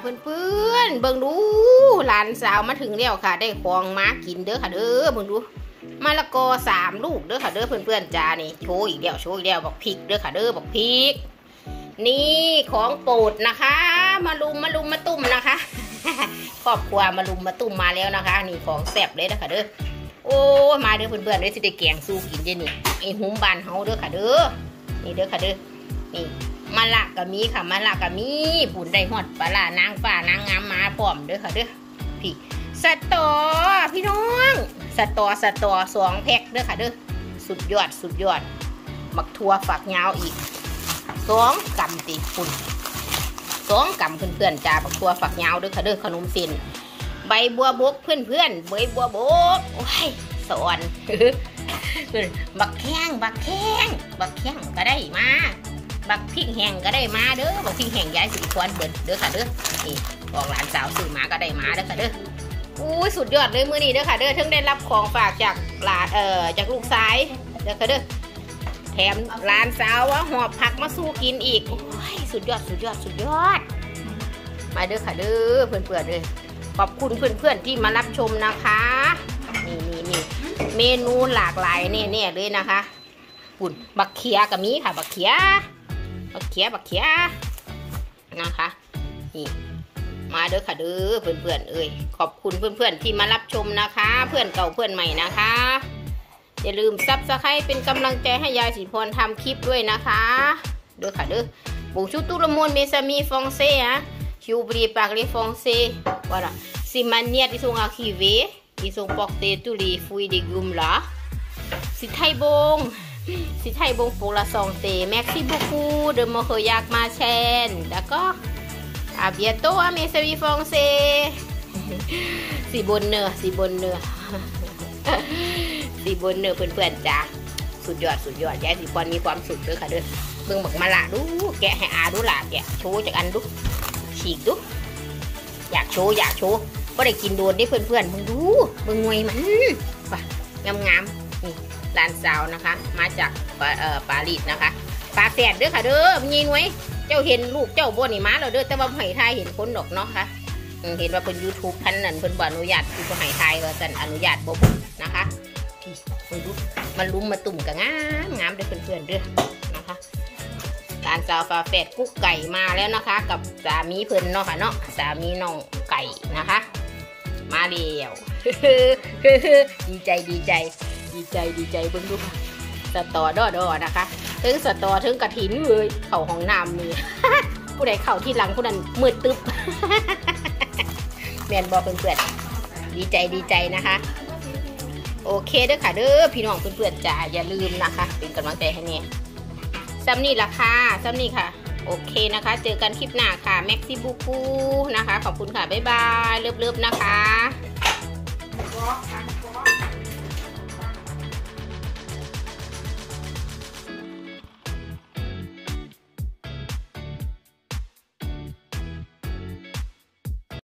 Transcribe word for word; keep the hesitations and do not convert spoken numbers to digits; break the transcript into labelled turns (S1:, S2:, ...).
S1: เพื่อนๆเบิ่งดูหลานสาวมาถึงแล้วค่ะได้ของมากินเด้อค่ะเด้อเบิ่งดูมะละกอสามลูกเด้อค่ะเด้อเพื่อนๆจ้านี่โชว์อีกแล้วโชว์อีกแล้วบอกพริกเด้อค่ะเด้อบอกพริกนี่ของโปรดนะคะมาลุมมาลุมมาตุ่มนะคะครอบครัวมาลุมมาตุ่มมาแล้วนะคะนี่ของแซ่บเลยนะคะเด้อโอ้มาเด้อเพื่อนๆเด้อสิได้แกงสู้กินเด้อนี่ไอหุ้มบานเฮาเด้อค่ะเด้อนี่เด้อค่ะเด้อนี่มะละกะมีค่ะมะละกะมีปุ่นได้ฮอดปลาล่านางฟ้านางงามมาพร้อมเด้อค่ะเด้อพี่สตอพี่น้องสตอสตอสองแพ็คเด้อค่ะเด้อสุดยอดสุดยอดบักทั่วฝักยาวอีกสองกำติปุ่นสองกำเพื่อนๆจ้าบักทั่วฝักยาวเด้อค่ะเด้อขนมเส้นใบบัวบกเพื่อนๆใบบัวบกโอ้ยสอนบักแข้งบักแข้งบักแข้งก็ได้มาบักพริกแห้งก็ได้มาเด้อบักพริกแห้งยายสิควรเบิดเด้อค่ะเด้อนี่บอกหลานสาวซื้อมาก็ได้มาเด้อค่ะเด้ออู้สุดยอดเลยมื้อนี้เด้อค่ะเด้อทั้งได้รับของฝากจากหลานเอ่อจากลูกชายเด้อค่ะเด้อแถมหลานสาวว่าหอบผักมาสู้กินอีกโอ้ยสุดยอดสุดยอดสุดยอดมาเด้อค่ะเด้อเพื่อนๆเลยขอบคุณเพื่อนๆที่มารับชมนะคะนี่นี่นี่เมนูหลากหลายเนี่ยๆเลยนะคะปุ่นบักเขียกับมีค่ะบักเขียบักเขียบักเขียนะคะนี่มาเด้อค่ะเด้อเพื่อนๆเอ้ยขอบคุณเพื่อนๆที่มารับชมนะคะเพื่อนเก่าเพื่อนใหม่นะคะอย่าลืมซับสไครป์เป็นกำลังใจให้ยายสิพรทำคลิปด้วยนะคะเด้อค่ะเด้อบุกชุตุลมนเมซามีฟองเซ่ฮะชิวบรีปากเลฟองเซ่ว่าล่ะsi maniat ils sont arrivés ils sont portés tous les fruits et légumes là c'est très bon c'est très bon pour la santé merci beaucoup de me regarder ma chaîne d'accord à bientôt à mes amis français si bonheur si bonheur si bonheur เพื่อนๆจ้าสุดยอดสุดยอดยายสิพรมีความสุขด้วยค่ะเด้อเบิ่งบักมะละดูแกะให้อาดูล่ะแกะโชว์จากอันดูฉีกดูอยากโชว์อยากโชว์ก็ได้กินโดนได้เพื่อนๆมึงดูมึงงวยมันว่ะงามๆนี่หลานสาวนะคะมาจากเอ่อปารีสนะคะปลาแฝดเด้อค่ะเด้อมีงวยเจ้าเห็นลูกเจ้าบ่นี่มาแล้วเด้อแต่ว่าไห่ทายเห็นคนดอกเนาะค่ะเห็นว่าเป็น ยูทูบ พันนั่นเพิ่นบ่อนุญาตคือบ่ไห่ทายว่าซั่นอนุญาตบ่นะคะพี่มึงดูมันลุ้มมาตุ่มกันงามงามเด้อเพื่อนๆเด้อนะคะหลานสาวฝาแฝดกุ๊กไก่มาแล้วนะคะกับสามีเพิ่นเนาะค่ะเนาะสามีน้องไก่นะคะมาเดียวดีใจดีใจดีใจดีใจเบิ่งดูสตอดอดอนะคะถึงสตอถึงกระถินเลยเข่าของน้ำมือผู้ใดเข่าที่หลังผู้นั้นมืดตึ๊บแมนบอเพื่อนๆดีใจดีใจนะคะโอเคเด้อค่ะเด้อพี่น้องเพื่อนๆจ้าอย่าลืมนะคะเป็นกำลังใจให้เนี่ยซ้ำนี่ราคาซ้ำนี่ค่ะโอเคนะคะเจอกันคลิปหน้าค่ะแม็กซี่บูคูนะคะขอบคุณค่ะบ๊ายบายเลิฟๆนะคะ